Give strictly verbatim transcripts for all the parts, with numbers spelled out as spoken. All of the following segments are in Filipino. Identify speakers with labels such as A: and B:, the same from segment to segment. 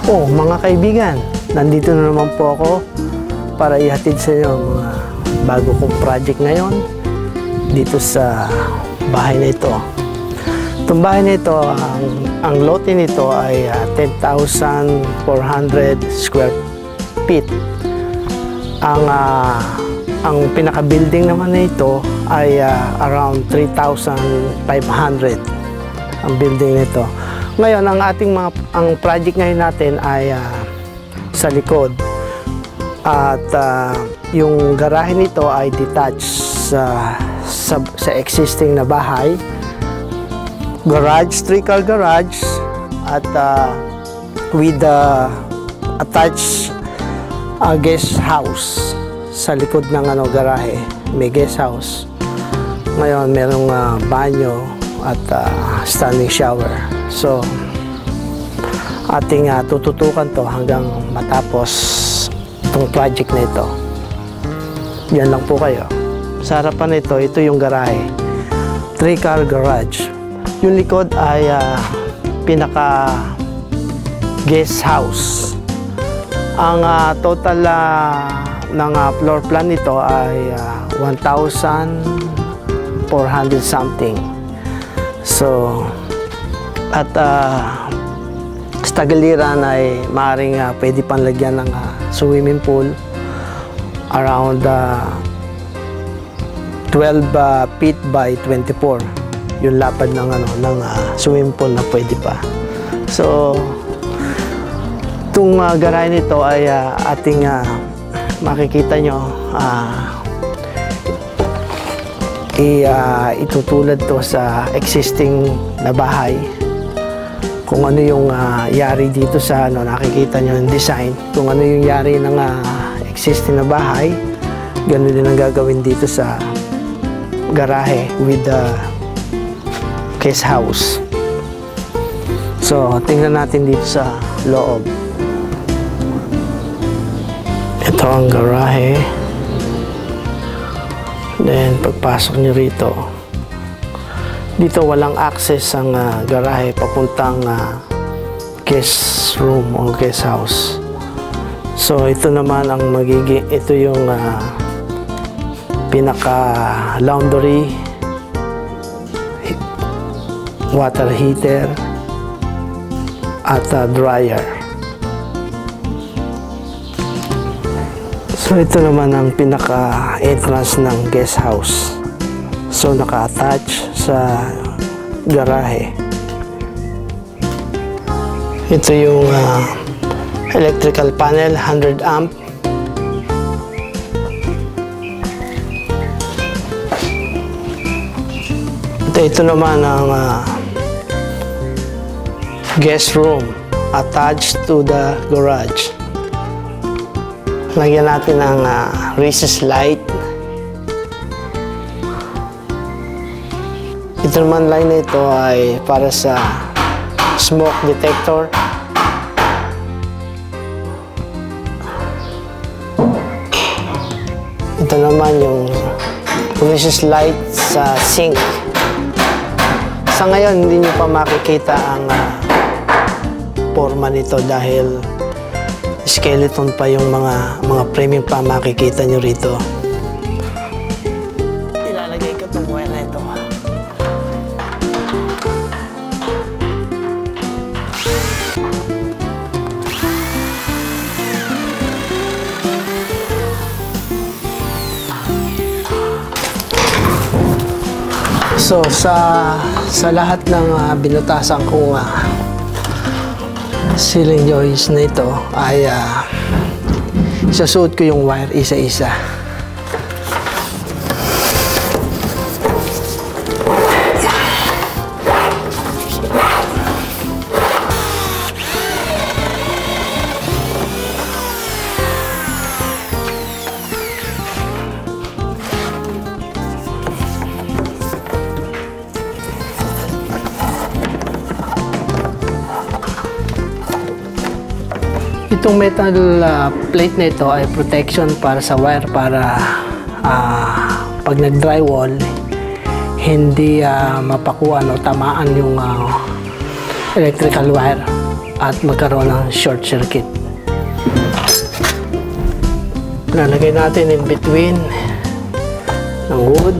A: Oh, mga kaibigan, nandito na naman po ako para ihatid sa inyo ang mga bago kong project ngayon dito sa bahay na ito. Itong bahay na ito, ang, ang lote nito ay uh, ten thousand four hundred square feet. Ang, uh, ang pinaka-building naman na ito ay uh, around three thousand five hundred ang building nito. Ngayon, ang ating mga ang project ngayon natin ay uh, sa likod. At uh, yung garahe nito ay detached sa, sa, sa existing na bahay. Garage, three-car garage at uh, with the uh, attached uh, guest house sa likod ng ano, garahe. May guest house. Ngayon, merong uh, banyo at uh, standing shower. So, ating uh, tututukan to hanggang matapos itong project na ito. Yan lang po kayo. Sa harapan nito, ito yung garahe. Three-car garage. Yung likod ay uh, pinaka guest house. Ang uh, total uh, ng uh, floor plan nito ay uh, one thousand four hundred something. So, at uh, sa tagiliran ay maaaring uh, pwede pang lagyan ng uh, swimming pool around uh, twelve uh, feet by twenty-four yung lapad ng ano ng uh, swimming pool na pwede pa. So, itong uh, garahe nito ay uh, ating uh, makikita nyo uh, i, uh, itutulad to sa existing na bahay. Kung ano yung uh, yari dito sa ano, nakikita nyo yung design. Kung ano yung yari ng uh, existing na bahay, ganun din ang gagawin dito sa garahe with the guest house. So, tingnan natin dito sa loob. Ito ang garahe. Then, pagpasok nyo rito, dito walang access ang uh, garahe papuntang uh, guest room o guest house. So ito naman ang magiging, ito yung uh, pinaka laundry, water heater at uh, dryer. So ito naman ang pinaka entrance ng guest house. So naka-attach sa garahe. Ito yung uh, electrical panel, one hundred amp. Ito, ito naman ang uh, guest room attached to the garage. Lagyan natin ng uh, recessed light. Ito naman line na ito ay para sa smoke detector. Ito naman yung recessed light sa sink. Sa ngayon, hindi nyo pa makikita ang uh, forma nito dahil skeleton pa yung mga mga framing pa makikita nyo rito. Ilalagay ko itong wire na ito. So sa sa lahat ng uh, binutasan kong uh, ceiling joist na ito ay uh, isasuot ko yung wire isa-isa. Itong metal uh, plate na ito ay protection para sa wire para uh, pag nag-drywall hindi uh, mapakuan o tamaan yung uh, electrical wire. at magkaroon ng short circuit. Lalagay natin in between ng wood.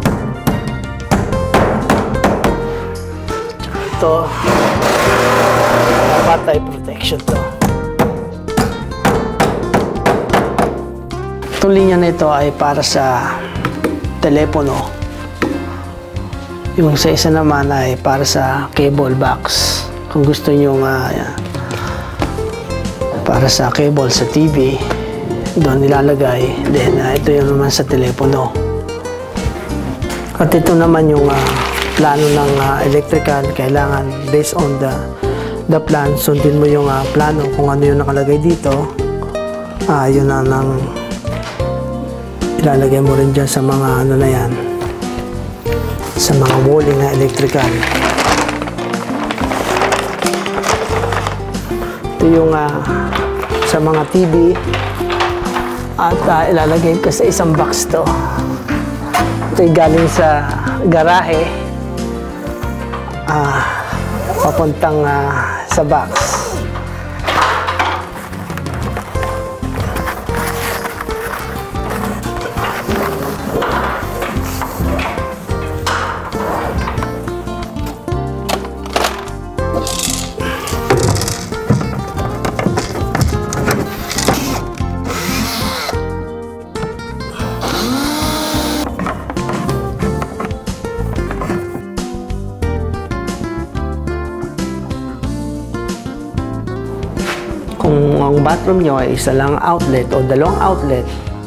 A: Ito, battery protection to. Itong linya na ito ay para sa telepono. Yung sa isa naman ay para sa cable box. Kung gusto nyo nga uh, para sa cable sa T V, doon nilalagay. Then uh, ito yung naman sa telepono. At ito naman yung uh, plano ng uh, electrical. Kailangan based on the the plan, sundin mo yung uh, plano kung ano yung nakalagay dito. Ah, uh, yun na nang ilalagay mo rin dyan sa mga ano na yan, sa mga walling na electrical. Ito yung uh, sa mga T V at uh, ilalagay ko sa isang box to. Ito yung galing sa garahe uh, papuntang uh, sa box. Kung ang bathroom nyo ay isa lang outlet o dalawang outlet,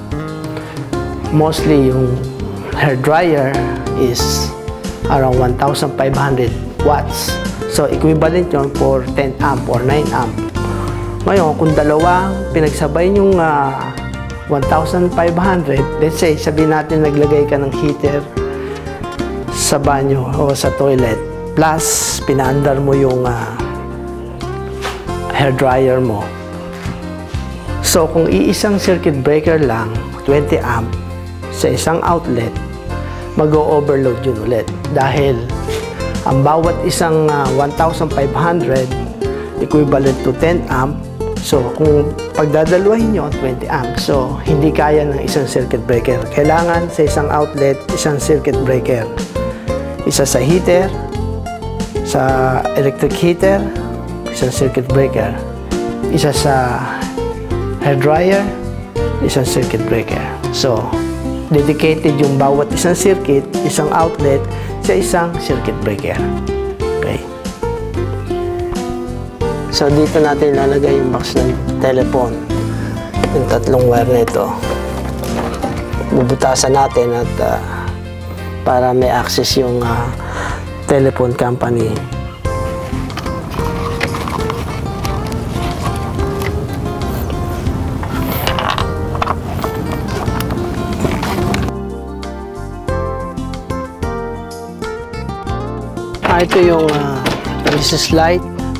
A: mostly yung hair dryer is around one thousand five hundred watts. So, equivalent yun for ten amp or nine amp. Ngayon, kung dalawa pinagsabay yung uh, one thousand five hundred, let's say, sabihin natin naglagay ka ng heater sa banyo o sa toilet, plus pinaandar mo yung uh, hair dryer mo. So, kung iisang circuit breaker lang, twenty amp, sa isang outlet, mag-o-overload yun ulit. Dahil, ang bawat isang uh, one thousand five hundred, equivalent to ten amp. So, kung pagdadalawahin nyo, twenty amp. So, hindi kaya ng isang circuit breaker. Kailangan sa isang outlet, isang circuit breaker. Isa sa heater, sa electric heater, isang circuit breaker, isa sa hair dryer, isang circuit breaker. So, dedicated yung bawat isang circuit, isang outlet, sa isang circuit breaker. Okay. So, dito natin ilalagay yung box ng telephone. Yung tatlong wire na ito. Bubutasan natin at uh, para may access yung uh, telephone company. Ah, ito yung uh, resist light,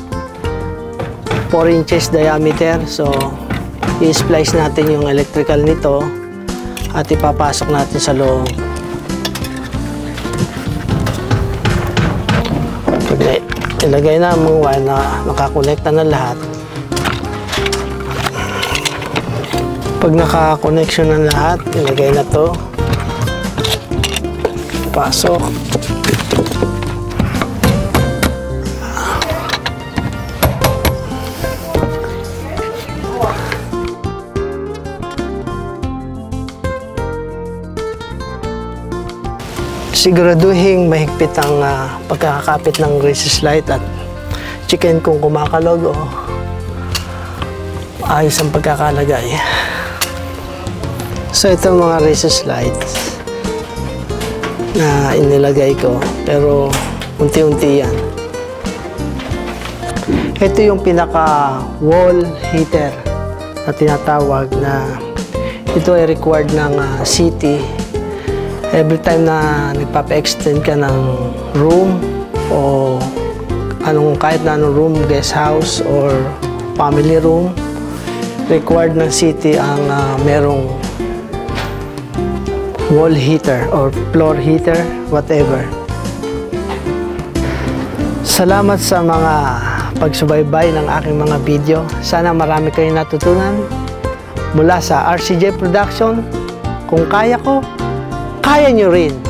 A: four inches diameter. So, i-splice natin yung electrical nito at ipapasok natin sa loob. Pag ilagay na mga wire na nakakonekta na lahat, pag naka-connection na lahat, ilagay na to, pasok. Siguraduhin mahigpit ang uh, pagkakapit ng resist light at chicken kung kumakalog o ayos ang pagkakalagay. So ito mga resist lights na inilagay ko, pero unti-unti yan. Ito yung pinaka wall heater na tinatawag, na ito ay required ng uh, city. Every time na nagpapa-extend ka ng room o anong kahit na anong room, guest house or family room, required ng city ang uh, merong wall heater or floor heater, whatever. Salamat sa mga pagsubaybay ng aking mga video. Sana marami kayong natutunan mula sa R C J Production. Kung kaya ko, kaya nyo rin.